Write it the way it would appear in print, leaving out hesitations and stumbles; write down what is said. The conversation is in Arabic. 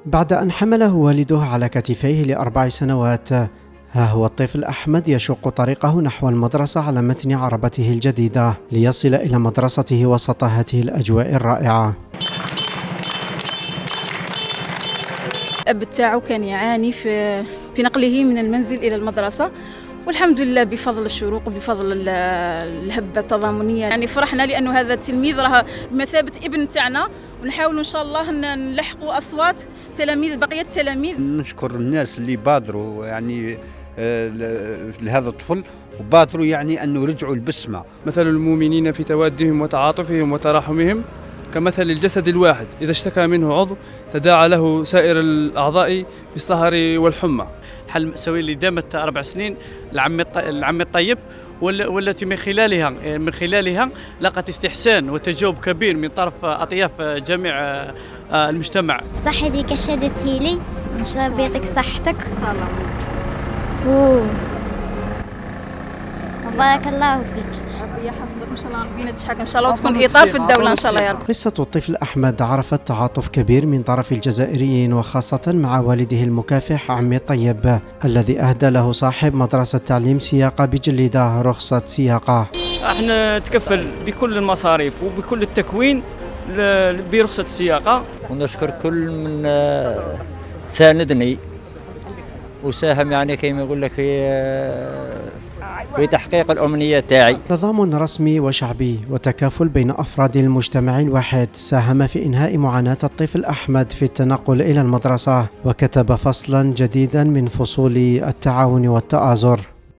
بعد أن حمله والده على كتفيه ل4 سنوات، ها هو الطفل أحمد يشق طريقه نحو المدرسة على متن عربته الجديدة ليصل إلى مدرسته وسط هذه الأجواء الرائعة. الأب تاعو كان يعاني في نقله من المنزل إلى المدرسة، والحمد لله بفضل الشروق وبفضل الهبة التضامنية يعني فرحنا، لأنه هذا التلميذ راه بمثابة ابن تاعنا، ونحاول إن شاء الله نلحقوا أصوات تلاميذ بقية التلاميذ. نشكر الناس اللي بادروا يعني لهذا الطفل، وبادروا يعني أنه رجعوا البسمة. مثل المؤمنين في توادهم وتعاطفهم وتراحمهم كمثل الجسد الواحد، إذا اشتكى منه عضو تداعى له سائر الأعضاء بالسهر والحمى. الحل المأساوي اللي دامت 4 سنين العم الطيب، والتي من خلالها لقت استحسان وتجاوب كبير من طرف أطياف جميع المجتمع. الصحة دي كشدتي لي، إن شاء الله بيعطيك صحتك إن شاء الله. وبارك الله فيك. ربي يحفظك ان شاء الله، ربي تشحك ان شاء الله وتكون اطار في الدوله ان شاء الله يا رب. قصة الطفل أحمد عرفت تعاطف كبير من طرف الجزائريين، وخاصة مع والده المكافح عمي الطيب الذي أهدى له صاحب مدرسة تعليم سياقة بجليدة رخصة سياقة. احنا نتكفل بكل المصاريف وبكل التكوين برخصة السياقة، ونشكر كل من ساندني وساهم يعني كيما يقول لك في تحقيق الأمنية تاعي. تضامن رسمي وشعبي وتكافل بين أفراد المجتمع الواحد ساهم في إنهاء معاناة الطفل أحمد في التنقل إلى المدرسة، وكتب فصلا جديدا من فصول التعاون والتآزر.